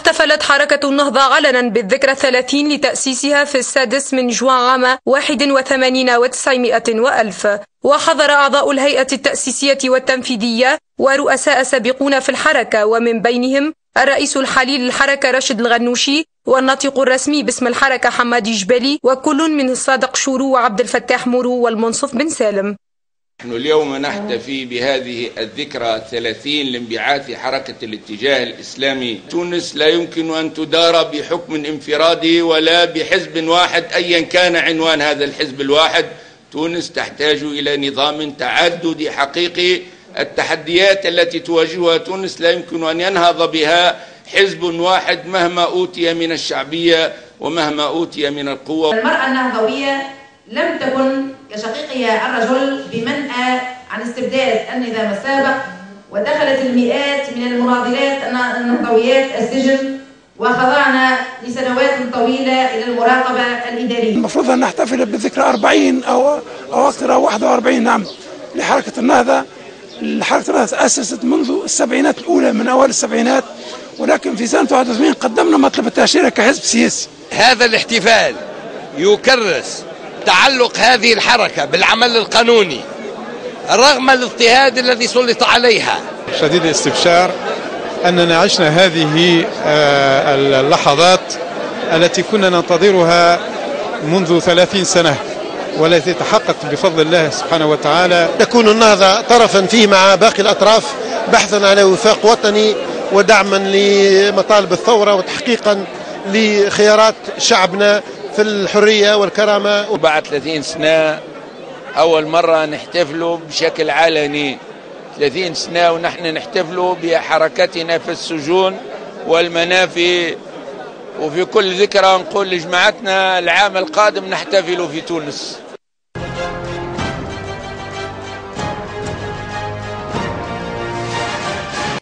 احتفلت حركة النهضة علنا بالذكرى 30 لتأسيسها في 6 من جوان عام 81 و900 وألف. وحضر أعضاء الهيئة التأسيسية والتنفيذية ورؤساء سابقون في الحركة، ومن بينهم الرئيس الحالي للحركة راشد الغنوشي، والناطق الرسمي باسم الحركة حمادي جبالي، وكل من الصادق شورو وعبد الفتاح مورو والمنصف بن سالم. نحن اليوم نحتفي بهذه الذكرى 30 لانبعاث حركة الاتجاه الإسلامي. تونس لا يمكن أن تدار بحكم انفرادي ولا بحزب واحد أيا كان عنوان هذا الحزب الواحد. تونس تحتاج إلى نظام تعددي حقيقي. التحديات التي تواجهها تونس لا يمكن أن ينهض بها حزب واحد مهما أوتي من الشعبية ومهما أوتي من القوة. المرأة النهضوية لم تكن كشقيقها الرجل بمنأى عن استبداد النظام السابق، ودخلت المئات من المناضلات النهضويات السجن، وخضعنا لسنوات طويلة إلى المراقبة الإدارية. المفروض أن نحتفل بذكرى 40 أو أكثر، أو 41 نعم لحركة النهضة. حركة النهضة تأسست منذ السبعينات الأولى، من أوائل السبعينات، ولكن في سنة 81 قدمنا مطلب التأشيرة كحزب سياسي. هذا الاحتفال يكرس تعلق هذه الحركة بالعمل القانوني رغم الاضطهاد الذي سلط عليها. شديد الاستبشار أننا عشنا هذه اللحظات التي كنا ننتظرها منذ 30 سنة، والتي تحققت بفضل الله سبحانه وتعالى. تكون النهضة طرفا فيه مع باقي الأطراف بحثا على وفاق وطني ودعما لمطالب الثورة وتحقيقا لخيارات شعبنا في الحرية والكرامة. وبعد 30 سنة أول مرة نحتفلوا بشكل علني، 30 سنة ونحن نحتفلوا بحركتنا في السجون والمنافي، وفي كل ذكرى نقول لجماعتنا العام القادم نحتفل في تونس.